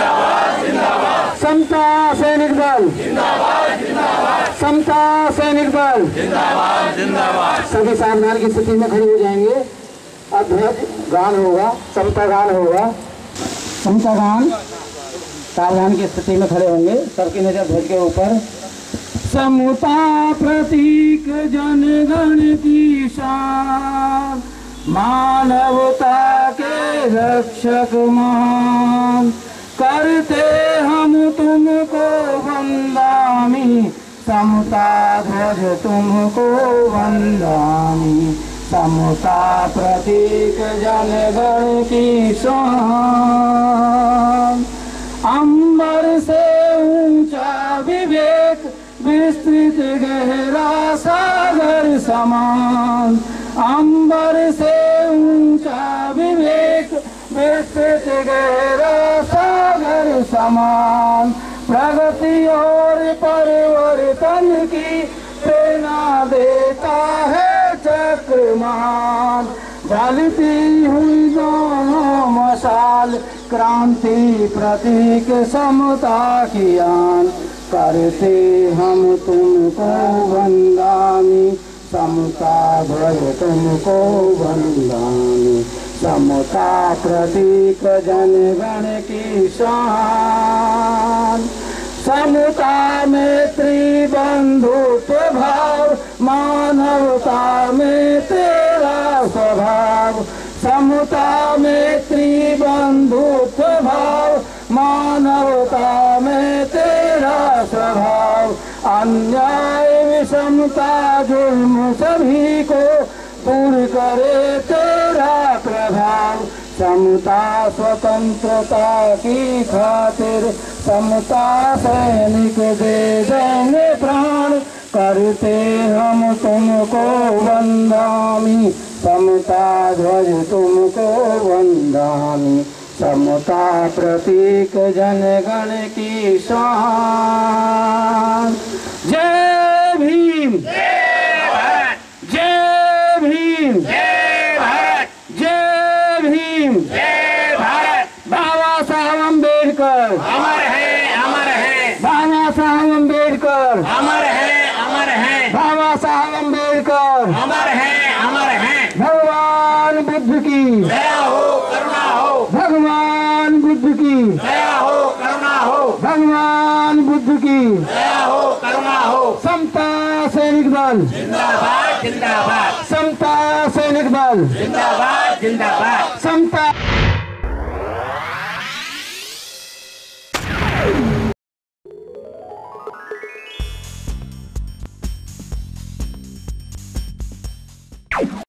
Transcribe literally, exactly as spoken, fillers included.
समता सैनिक दल, समता सैनिक दल, सभी सावधान की स्थिति में खड़े हो जाएंगे। अब ध्वज गान होगा, समता गान होगा, समता गान। सावधान की स्थिति में खड़े होंगे, सबकी नजर ध्वज के ऊपर। समता प्रतीक जनगण की शान, मानवता के रक्षक महान, करते हम तुमको वंदामी, समता ध्वज तुमको वंदामी, समता प्रतीक जनगण की शान। अंबर से ऊंचा विवेक, विस्तृत गहरा सागर समान, अंबर से ऊंचा विवेक, विस्तृत गहरा सागर समान, प्रगति और परिवर्तन की प्रेरणा देता है चक्रमान। जलती हुई दोनों मशाल, क्रांति प्रतीक समता की आन, करते हम तुमको वंदामी, समता ध्वज तुमको वंदामी, समता प्रतीक जनगण की शान। समता मैत्री बंधुत्व भाव, मानवता में तेरा स्वभाव, समता मैत्री बंधुत्व भाव, मानवता में तेरा स्वभाव। अन्याय विषमता जुल्म सभी को दूर करे तेरा प्रभाव, समता स्वतंत्रता की खातिर, समता सैनिक दे देंगे प्राण, करते हम तुमको वंदामी, समता ध्वज तुमको वंदामी, समता प्रतीक जनगण की शान। जय भीम, जय भारत, जय भीम, जय भारत, जय भीम, जय भारत। बाबा साहब अम्बेडकर अमर है, अमर है, बाबा साहब अम्बेडकर अमर है, अमर है, बाबा साहब अम्बेडकर अमर है, अमर है। भगवान बुद्ध की दया हो, करुणा हो, भगवान बुद्ध की दया हो, करुणा हो, भगवान बुद्ध की दया हो, करुणा हो। समता सैनिक दल जिंदाबाद, जिंदाबाद, समता सैनिक दल जिंदाबाद, जिंदाबाद, समता।